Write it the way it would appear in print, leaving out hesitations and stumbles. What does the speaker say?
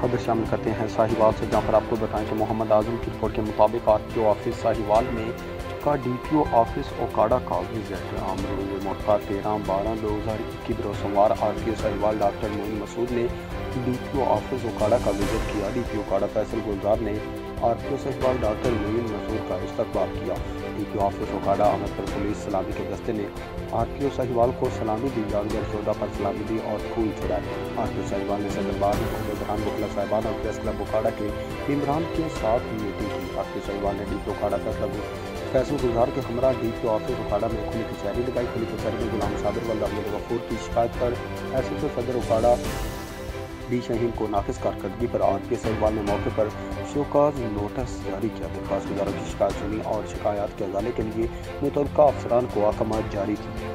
खबर शामिल करते हैं साहिवाल से, जहां पर आपको बताएं कि मोहम्मद आजम की रिपोर्ट के मुताबिक आरटीओ ऑफिस साहिवाल में का डीपीओ ऑफिस ओकाड़ा का विजिट रोज़ मोटका 13/12/2021 बरोज़ सोमवार आरटीओ साहिवाल डॉक्टर मोइन मसूद ने डीपीओ ऑफिस ओकाड़ा का विजिट किया। डीपीओ ओकाड़ा फैसल गुलजार ने आरटीओ साहिवाल डॉक्टर मोइन मसूद का इस्तकबाल किया। डीपीओ ऑफिस ओकाड़ा आमद पर पुलिस सलामी के दस्ते ने आरटीओ साहिवाल को सलामी दी, जानवर शोदा पर सलामी दी और फूल चढ़ाए। आरटीओ साहिवाल ने सदरबार में खुदेबरान बुखला साहिबान और प्रेस क्लब ओकाड़ा के इमरान के साथ मीटिंग की। आरटीओ साहिवाल ने डीपीओ ओकाड़ा फैसल गुलजार के हमरा डीपीओ ऑफिस ओकाड़ा में खुली कचहरी लगाई। खुली कचहरी में गुलाम साबिर वल्द अब्दुल गफूर की शिकायत पर एसएचओ सदर ओकाड़ा बी शहीन को नाफिज कारकर्दगी पर आरटीओ साहिवाल ने मौके पर शोकाज नोटिस जारी किया। दरख्वास्त गुजारों की शिकायत सुनी और शिकायत के अजाले के लिए मुतल्लिका अफसरान को अहकाम जारी की।